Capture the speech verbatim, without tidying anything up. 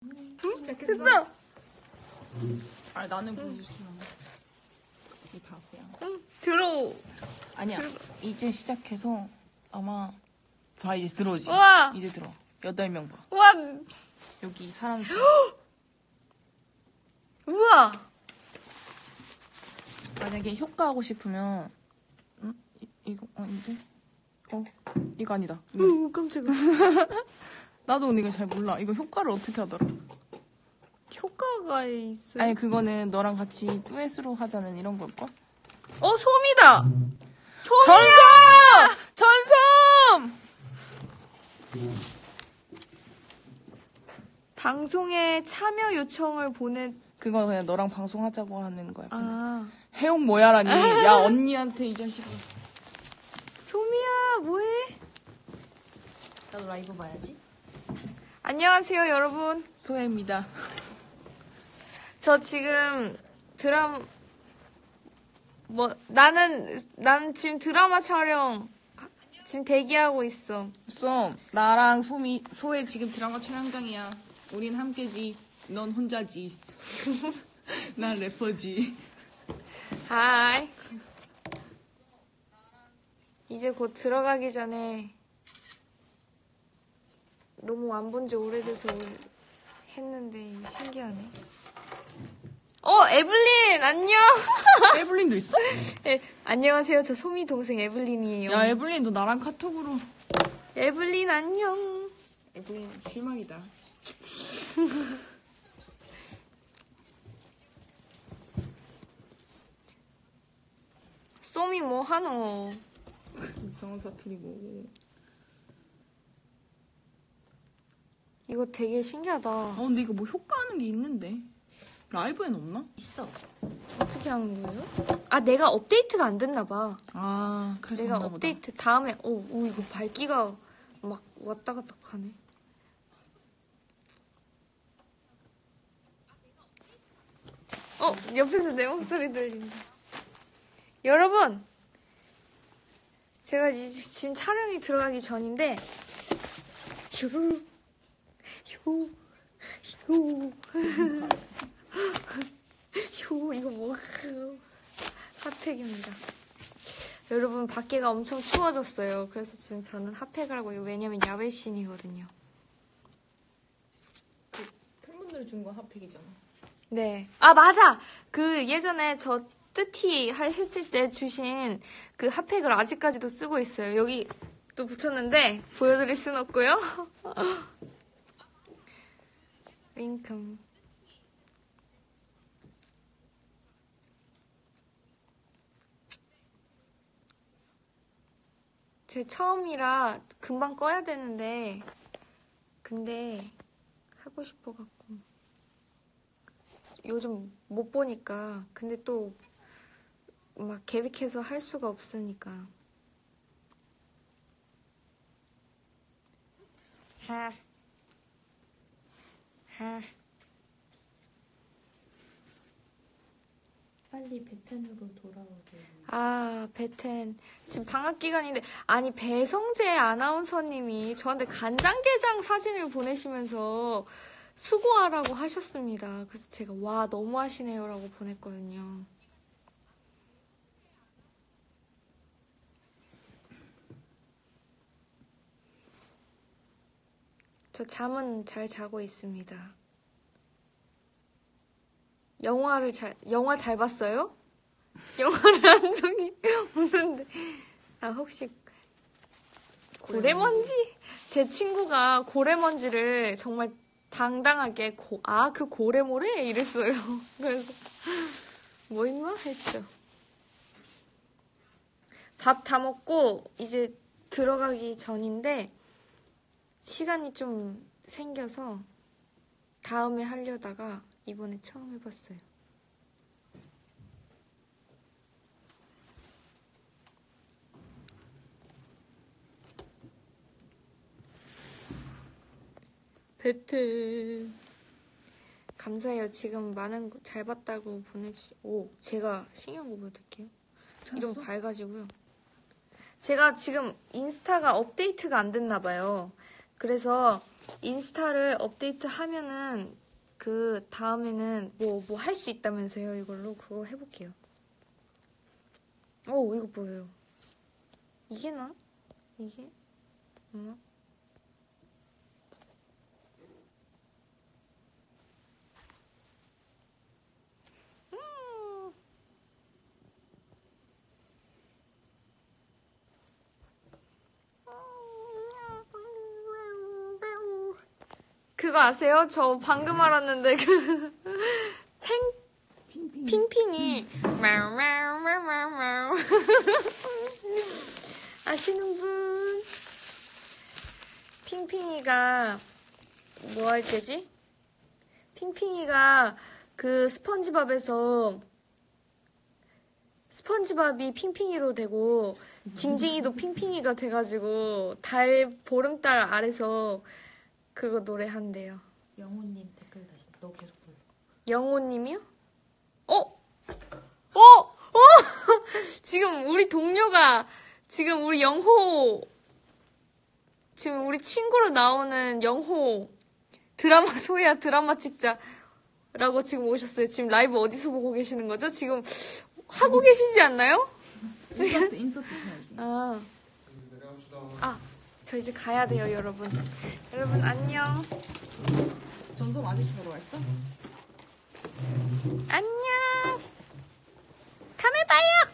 시작했어? 됐어. 아 나는 보여주시면 이 바보야. 응, 들어. 아니야. 이제 시작해서 아마 봐 이제 들어오지. 우와. 이제 들어. 여덟 명 봐. 와, 여기 사람 수. 우와. 만약에 효과 하고 싶으면 응? 이, 이거 아닌데? 어 이거 아니다. 이거. 오, 깜짝이야. 나도 근데 이거 잘 몰라. 이거 효과를 어떻게 하더라? 효과가 있어요. 아니 그거는 너랑 같이 듀엣으로 하자는 이런 걸걸? 어, 솜이다. 솜이야. 전섬! 전섬! 방송에 참여 요청을 보내. 그거 그냥 너랑 방송하자고 하는 거야. 그냥. 아, 해용 뭐야라니. 야 언니한테 이 자식아. 솜이야, 뭐해? 나도 라이브 봐야지. 안녕하세요, 여러분. 소혜입니다. 저 지금 드라마 뭐 나는 나는 지금 드라마 촬영 지금 대기하고 있어. 쏨 나랑 소미 소혜 지금 드라마 촬영장이야. 우린 함께지. 넌 혼자지. 난 래퍼지. 하이. 이제 곧 들어가기 전에 너무 안 본 지 오래돼서 했는데 신기하네. 어, 에블린 안녕. 에블린도 있어? 에, 안녕하세요. 저 소미 동생 에블린이에요. 야 에블린 너 나랑 카톡으로. 에블린 안녕. 에블린 실망이다. 솜이 뭐 하노? 이상한 사투리 뭐. 이거 되게 신기하다. 아 근데 이거 뭐 효과하는 게 있는데 라이브엔 없나? 있어. 어떻게 하는 거예요? 아, 내가 업데이트가 안 됐나 봐. 아 그래서 내가 없나 보다. 업데이트 다음에 어, 오, 이거 밝기가 막 왔다 갔다 하네. 어, 옆에서 내 목소리 들린다. 여러분, 제가 이제 지금 촬영이 들어가기 전인데 휴, 휴, 휴, 휴, 이거 뭐야? 핫팩입니다. 여러분, 밖에가 엄청 추워졌어요. 그래서 지금 저는 핫팩을 하고, 왜냐면 야외신이거든요. 팬분들 준 거 핫팩이잖아. 네. 아, 맞아! 그 예전에 저 뜨티 했을 때 주신 그 핫팩을 아직까지도 쓰고 있어요. 여기 또 붙였는데, 보여드릴 순 없고요. 윙큼. 제 처음이라 금방 꺼야 되는데 근데 하고 싶어갖고 요즘 못 보니까 근데 또 막 계획해서 할 수가 없으니까 하. 하. 빨리 베텐으로 돌아오세요. 아, 베텐. 지금 방학 기간인데, 아니, 배성재 아나운서님이 저한테 간장게장 사진을 보내시면서 수고하라고 하셨습니다. 그래서 제가, 와, 너무 하시네요. 라고 보냈거든요. 저 잠은 잘 자고 있습니다. 영화를 잘, 영화 잘 봤어요? 영화를 한 적이 없는데. 아, 혹시, 고래먼지? 제 친구가 고래먼지를 정말 당당하게, 고, 아, 그 고래모래? 이랬어요. 그래서, 뭐 있나? 했죠. 밥 다 먹고, 이제 들어가기 전인데, 시간이 좀 생겨서, 다음에 하려다가, 이번에 처음 해봤어요. 베트 감사해요. 지금 많은 거 잘 봤다고 보내주시. 오, 제가 신기한 거 보여드릴게요. 이름 밝아지고요. 제가 지금 인스타가 업데이트가 안 됐나 봐요. 그래서 인스타를 업데이트 하면은 그 다음에는 뭐 뭐 할 수 있다면서요. 이걸로 그거 해볼게요. 오 이거 뭐예요? 이게 나? 이게? 어? 그거 아세요? 저 방금 알았는데 그 팽 핑핑. 핑핑이 마우마우마우마우 아시는 분? 핑핑이가 뭐 할 때지? 핑핑이가 그 스펀지밥에서 스펀지밥이 핑핑이로 되고 징징이도 핑핑이가 돼가지고 달 보름달 아래서 그거 노래한대요. 영호님 댓글 다시 너 계속 불러. 영호님이요? 어? 어? 어? 지금 우리 동료가 지금 우리 영호 지금 우리 친구로 나오는 영호 드라마 소야 드라마 찍자라고 지금 오셨어요. 지금 라이브 어디서 보고 계시는 거죠? 지금 하고 계시지 않나요? 인서트 인서트 해야지. 아, 아, 저 이제 가야 돼요, 여러분. 여러분 안녕. 전송 아직 보러 왔어? 안녕. 다음에 봐요.